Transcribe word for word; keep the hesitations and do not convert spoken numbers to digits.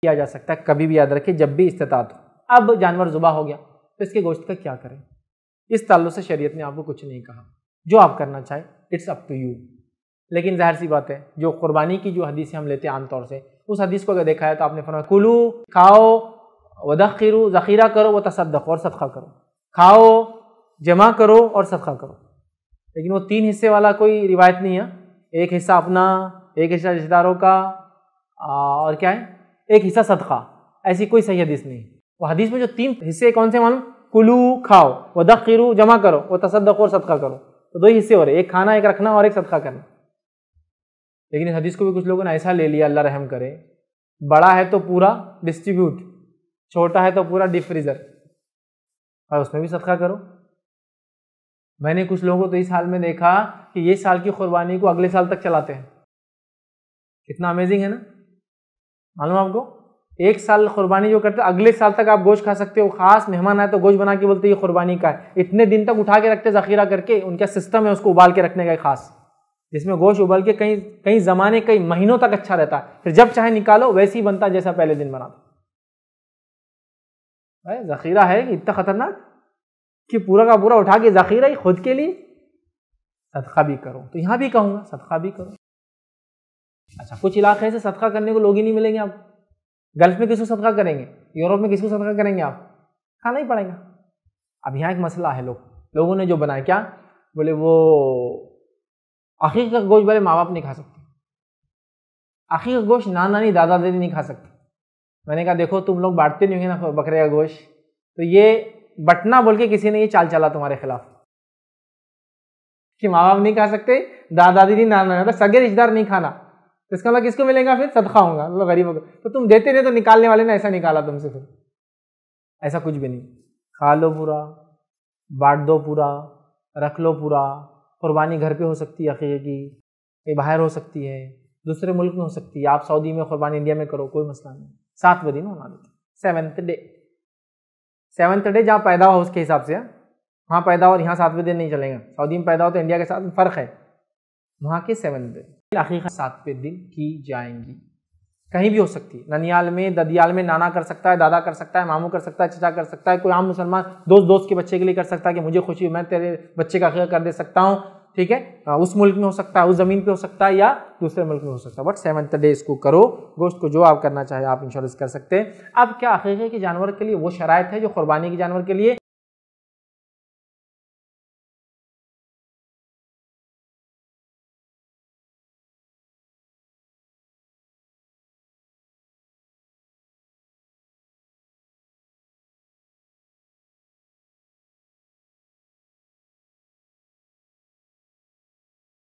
کیا جا سکتا ہے، کبھی بھی یاد رکھیں جب بھی استطاعت ہو۔ اب جانور ذبح ہو گیا تو اس کے گوشت کا کیا کریں؟ اس تعلق سے شریعت نے آپ کو کچھ نہیں کہا، جو آپ کرنا چاہیں اٹس اپ ٹو یو۔ لیکن ظاہر سی بات ہے جو قربانی کی جو حدیثیں ہم لیتے ہیں عام طور سے، اس حدیث کو اگر دیکھا ہے تو آپ نے فرمایا کلو، کھاؤ، ودخروا، ذخیرہ کرو، وتصدقوا، اور صدقہ کرو، کھاؤ، جمع کرو اور صدقہ کرو۔ لیکن وہ تین حصے والا کوئی روایت نہیں ہے، ایک حصہ اپنا، ایک حصہ رشتہ داروں کا، اور کیا ہے ایک حصہ صدقہ، ایسی کوئی صحیح حدیث نہیں۔ وہ حدیث میں جو تین حصے کون سے معلوم؟ کلو کھاؤ، ودخروا جمع کرو، وتصدقوا اور صدقہ کرو، تو دو ہی حصے ہو رہے، ایک کھانا، ایک رکھنا اور ایک صدقہ کرنا۔ لیکن اس حدیث کو بھی کچھ لوگوں نے ایسا لے لیا، اللہ رحم کرے، بڑا ہے تو پورا ڈسٹریبیوٹ، چھوٹا ہے تو پورا ڈیپ فریزر، اور اس میں بھی صدقہ کرو۔ میں نے کچھ لوگوں کو تو اس حال میں دیکھا کہ یہ سال کی قربانی کو اگلے سال تک چلاتے ہیں، کتنا امیزنگ ہے نا، معلوم آپ کو؟ ایک سال قربانی جو کرتے اگلے سال تک آپ گوشت کھا سکتے ہو، خاص مہمان آئے تو گوشت بنا کے بولتے یہ قربانی کا ہے، اتنے دن تک اٹھا کے رکھتے ذخیرہ کر کے، ان کا سسٹم ہے اس کو ابال کے رکھنے کا ایک خاص، جس میں گوشت ابال کے کئی کئی زمانے کئی مہینوں تک اچھا رہتا ہے، پھر جب چاہے نکالو ویسے ہی بنتا جیسا پہلے دن بنا تھا۔ ذخیرہ ہے اتنا خطرناک کہ پورا کا پورا اٹھا کے ذخیرہ ہی خود کے لیے، صدقہ بھی کرو، تو یہاں بھی کہوں گا صدقہ بھی کرو۔ اچھا کچھ علاقے سے صدقہ کرنے کو لوگ ہی نہیں ملیں گے، آپ گلف میں کس کو صدقہ کریں گے، یورپ میں کس کو صدقہ کریں گے، آپ کھانا ہی پڑے گا۔ اب یہاں ایک مسئلہ ہے، لوگ لوگوں نے جو بنایا کیا بولے، وہ عقیقہ کا گوشت بولے ماں باپ نہیں کھا سکتے، عقیقہ کا گوشت نانا نہیں دادا دادی نہیں کھا سکتے۔ میں نے کہا دیکھو تم لوگ بانٹتے نہیں ہوں گے نا بکرے کا گوشت، تو یہ بٹنا بول کے کسی نے یہ چال چلا تمہارے خلاف کہ ماں باپ نہیں کھا سکتے، دادا دادی نہیں، نانا نہیں، سگے رشتہ دار نہیں کھانا، تو اس کا مطلب کس کو ملے گا پھر؟ صدقہ ہوں گا، اللہ غریبوں کو۔ تو تم دیتے نہیں تو نکالنے والے نے ایسا نکالا تم سے، پھر ایسا کچھ بھی نہیں، کھا لو پورا، بانٹ دو پورا، رکھ لو پورا۔ قربانی گھر پہ ہو سکتی ہے عقیقے کی، یہ باہر ہو سکتی ہے، دوسرے ملک میں ہو سکتی ہے، آپ سعودی میں قربانی انڈیا میں کرو، کوئی مسئلہ نہیں۔ ساتویں دن ہونا دیتے، سیونتھ ڈے، سیونتھ ڈے جہاں پیدا ہو اس کے حساب سے، وہاں پیدا ہو اور یہاں ساتویں دن نہیں چلے گا، سعودی میں پیدا ہو تو انڈیا کے ساتھ فرق ہے، وہاں کے سیونتھ ڈے عقیقہ ساتویں دن کی جائیں گی، کہیں بھی ہو سکتی ہے، ننیال میں، ددیال میں، نانا کر سکتا ہے، دادا کر سکتا ہے، ماموں کر سکتا ہے، چچا کر سکتا ہے، کوئی عام مسلمان دوست دوست کے بچے کے لیے کر سکتا ہے کہ مجھے خوشی میں تیرے بچے کا عقیقہ کر دے سکتا ہوں، ٹھیک ہے، اس ملک میں ہو سکتا ہے، اس زمین پہ ہو سکتا ہے، یا دوسرے ملک میں ہو سکتا ہے، بٹ سیونتھ ڈے اس کو کرو، گوشت کو جو آپ کرنا چاہے آپ انشورنس کر سکتے ہیں۔ اب کیا عقیقے کے جانور کے لیے وہ شرائط ہے جو قربانی کے جانور کے لیے